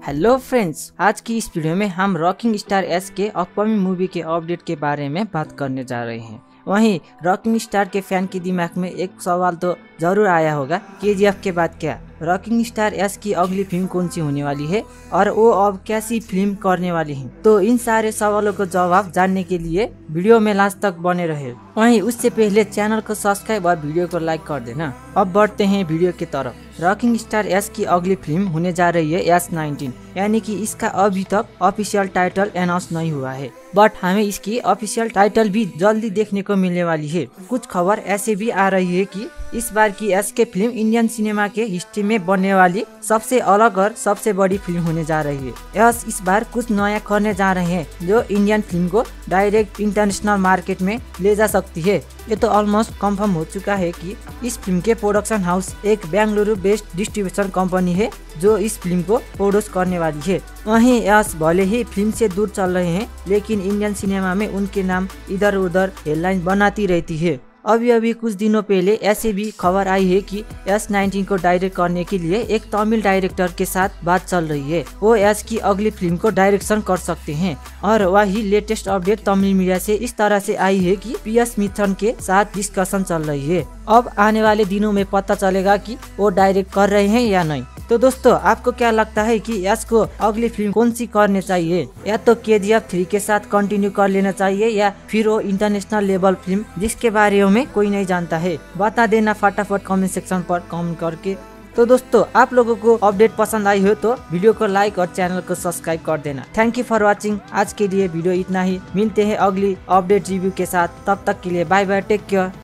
Hello friends, आज की इस वीडियो में हम रॉकिंग स्टार एस के अपकमिंग मूवी के अपडेट के बारे में बात करने जा रहे हैं। वहीं रॉकिंग स्टार के फैन के दिमाग में एक सवाल तो जरूर आया होगा, केजीएफ के बाद क्या रॉकिंग स्टार एस की अगली फिल्म कौन सी होने वाली है और वो अब कैसी फिल्म करने वाली है। तो इन सारे सवालों को जवाब जानने के लिए वीडियो में लास्ट तक बने रहे। वहीं उससे पहले चैनल को सब्सक्राइब और वीडियो को लाइक कर देना। अब बढ़ते हैं वीडियो की तरफ। रॉकिंग स्टार एस की अगली फिल्म होने जा रही है S19, यानी कि इसका अभी तक ऑफिशियल टाइटल अनाउंस नहीं हुआ है, बट हमें इसकी ऑफिशियल टाइटल भी जल्दी देखने को मिलने वाली है। कुछ खबर ऐसे भी आ रही है कि इस बार की एस के फिल्म इंडियन सिनेमा के हिस्ट्री में बनने वाली सबसे अलग और सबसे बड़ी फिल्म होने जा रही है। एस इस बार कुछ नया करने जा रहे हैं जो इंडियन फिल्म को डायरेक्ट इंटरनेशनल मार्केट में ले जा सकती है। ये तो ऑलमोस्ट कंफर्म हो चुका है कि इस फिल्म के प्रोडक्शन हाउस एक बेंगलुरु बेस्ड डिस्ट्रीब्यूशन कंपनी है जो इस फिल्म को प्रोड्यूस करने वाली है। वहीं यश भले ही फिल्म से दूर चल रहे हैं, लेकिन इंडियन सिनेमा में उनके नाम इधर उधर हेडलाइन बनाती रहती है। अभी कुछ दिनों पहले ऐसे भी खबर आई है कि S19 को डायरेक्ट करने के लिए एक तमिल डायरेक्टर के साथ बात चल रही है। वो एस की अगली फिल्म को डायरेक्शन कर सकते हैं। और वही लेटेस्ट अपडेट तमिल मीडिया से इस तरह से आई है कि PS मिथुन के साथ डिस्कशन चल रही है। अब आने वाले दिनों में पता चलेगा कि वो डायरेक्ट कर रहे हैं या नहीं। तो दोस्तों, आपको क्या लगता है कि यश को अगली फिल्म कौन सी करनी चाहिए? या तो KGF 3 के साथ कंटिन्यू कर लेना चाहिए या फिर वो इंटरनेशनल लेवल फिल्म जिसके बारे में कोई नहीं जानता है? बता देना फटाफट कमेंट सेक्शन पर कमेंट करके। तो दोस्तों, आप लोगों को अपडेट पसंद आई हो तो वीडियो को लाइक और चैनल को सब्सक्राइब कर देना। Thank you for watching. आज के लिए वीडियो इतना ही। मिलते हैं अगली अपडेट रिव्यू के साथ। तब तक के लिए बाय बाय, टेक केयर।